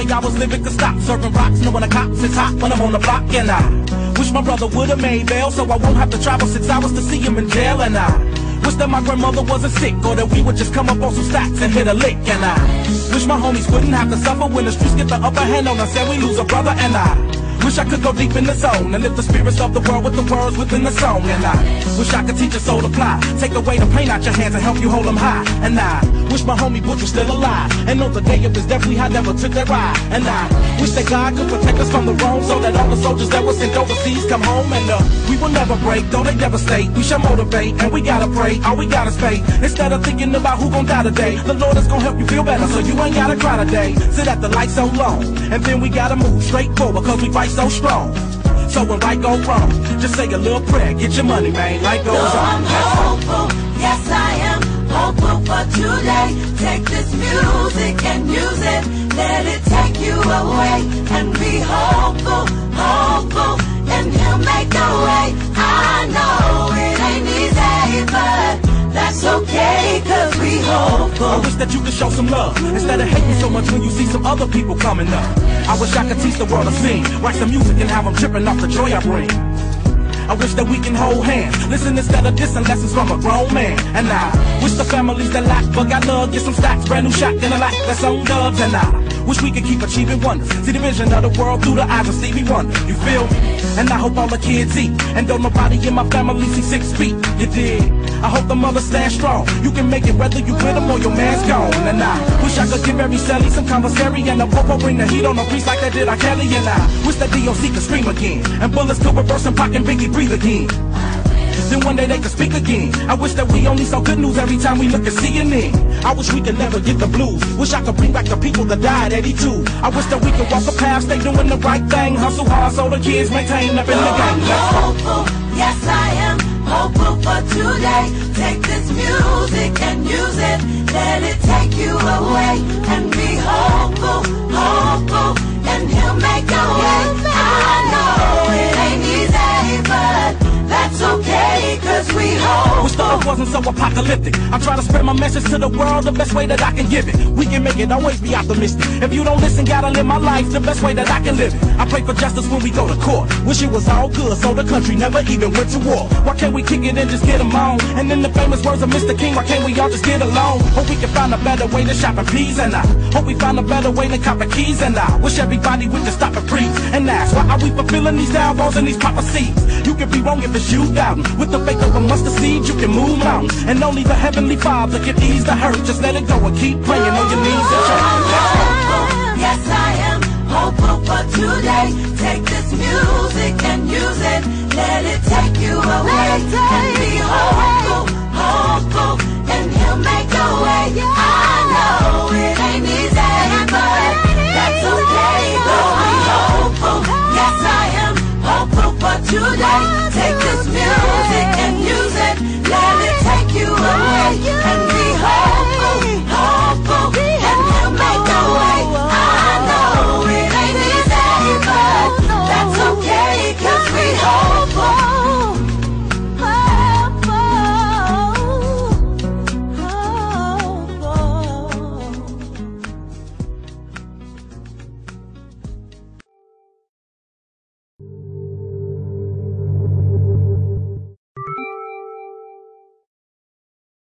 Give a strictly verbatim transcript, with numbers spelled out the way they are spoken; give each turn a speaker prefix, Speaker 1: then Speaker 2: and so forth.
Speaker 1: way I was living could stop. Serving rocks, knowing the cops is hot when I'm on the block. And I wish my brother would've made bail so I won't have to travel six hours to see him in jail. And I wish that my grandmother wasn't sick, or that we would just come up on some stacks and hit a lick. And I wish my homies wouldn't have to suffer when the streets get the upper hand on us and we lose a brother. And I wish I could go deep in the zone and lift the spirits of the world with the words within the song. And I wish I could teach a soul to fly, take away the pain out your hands and help you hold them high. And I wish my homie Butch was still alive, and on the day of his death we had never took that ride. And I wish that God could protect us from the wrong, so that all the soldiers that were sent overseas come home. And uh, we will never break, though they devastate. We shall motivate, and we gotta pray, all we gotta pay. Instead of thinking about who gon' die today, the Lord is gon' help you feel better, so you ain't gotta cry today. Sit at the light so long, and then we gotta move straight forward, cause we fight so strong. So when right go wrong, just say a little prayer, get your money, man, life goes
Speaker 2: so
Speaker 1: on.
Speaker 2: I'm hopeful, yes I am hopeful for today. Take this music and use it, let it take you away. And be hopeful, hopeful, and he'll make a way. I know it ain't easy, but that's okay, cause we hopeful.
Speaker 1: I wish that you could show some love, instead of hating so much when you see some other people coming up. I wish I could teach the world to sing, write some music and have them tripping off the joy I bring. I wish that we can hold hands, listen instead of dissing lessons from a grown man. And I wish the families that lack but got love get some stacks, brand new shotgun and a lack that's on dubs. And I wish we could keep achieving wonders, see the vision of the world through the eyes of Stevie Wonder. You feel me? And I hope all the kids eat, and don't nobody in my family see six feet. You dig? I hope the mothers stand strong. You can make it whether you with them or your man's gone. And I wish I could give every celly some commissary, and the popo bring the heat on the priest like they did R. Kelly. And I wish that D O C could scream again, and bullets could reverse and Pac and Biggie breathe again. Then one day they could speak again. I wish that we only saw good news every time we look at C N N. I wish we could never get the blues. Wish I could bring back the people that died at eighty-two. I wish that we could walk a path, stay doing the right thing, hustle hard so the kids maintain up in the game.
Speaker 2: Let's go. Hopeful, yes I am hopeful for today. Take this music and use it, let it take you away. And be hopeful, hopeful, and he'll make a way. I know it ain't easy, but that's okay, cause we hope.
Speaker 1: Wish the earth wasn't so apocalyptic. I try to spread my message to the world the best way that I can give it. We can make it, always be optimistic. If you don't listen, gotta live my life the best way that I can live it. I pray for justice when we go to court. Wish it was all good so the country never even went to war. Why can't we kick it and just get them on? And in the famous words of Mister King, why can't we all just get along? Hope we can find a better way to shop in peas. And I hope we find a better way to cop a keys. And I wish everybody would just stop and breathe and ask, why are we fulfilling these downfalls and these prophecies? You can be wrong if it's you doubting. With the faith of a mustard seed, you can move mountains. And only the Heavenly Father can ease the hurt. Just let it go and keep praying on your knees and church.
Speaker 2: Yes, I am hopeful for today. Take this music and use it, let it take you away. And be hopeful, hopeful, and he'll make a way. I know it ain't easy, but that's okay, but we hopeful. Yes, I am hopeful for today. Take this music